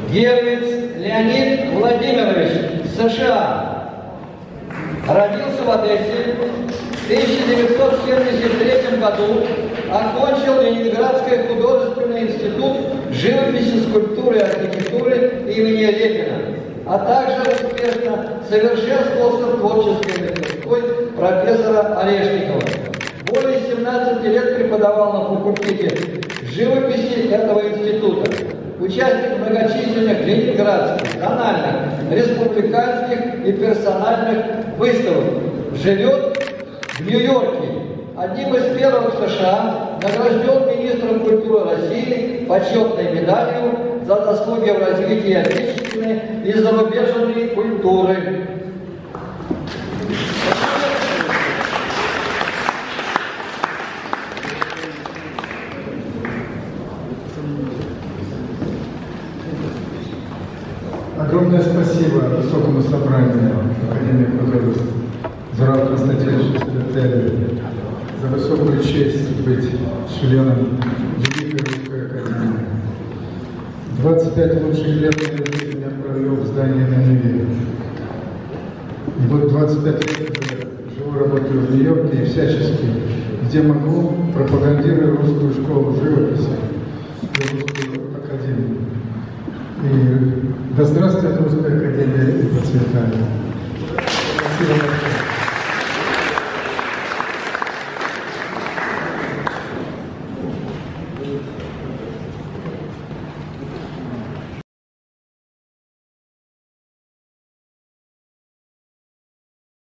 Гервиц Леонид Владимирович, США. Родился в Одессе. В 1973 году окончил Ленинградский художественный институт живописи, скульптуры и архитектуры имени Репина, а также успешно совершенствовался в творческой мастерской профессора Орешникова. Более 17 лет преподавал на факультете живописи этого института. Участник многочисленных ленинградских, национальных, республиканских и персональных выставок. Живет в Нью-Йорке. Одним из первых в США награжден министром культуры России почетной медалью за заслуги в развитии отечественной и зарубежной культуры. Огромное спасибо высокому собранию Академии художеств за краснотележную секретарю, за высокую честь быть членом Великой Русской Академии. 25 лучших лет моей жизни я провел в здании на Неве. И вот 25 лет живу, работаю в Нью-Йорке и всячески, где могу, пропагандирую русскую школу живописи и русскую академию. И да здравствует Русская Академия и процветание. Спасибо.